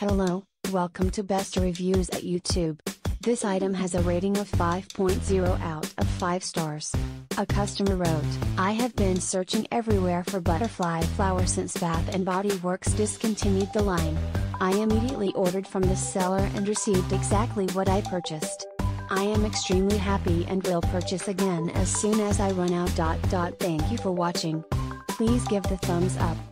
Hello, welcome to Best Reviews at YouTube. This item has a rating of 5.0 out of 5 stars. A customer wrote, "I have been searching everywhere for butterfly flower since Bath & Body Works discontinued the line. I immediately ordered from the seller and received exactly what I purchased. I am extremely happy and will purchase again as soon as I run out. Thank you for watching. Please give the thumbs up.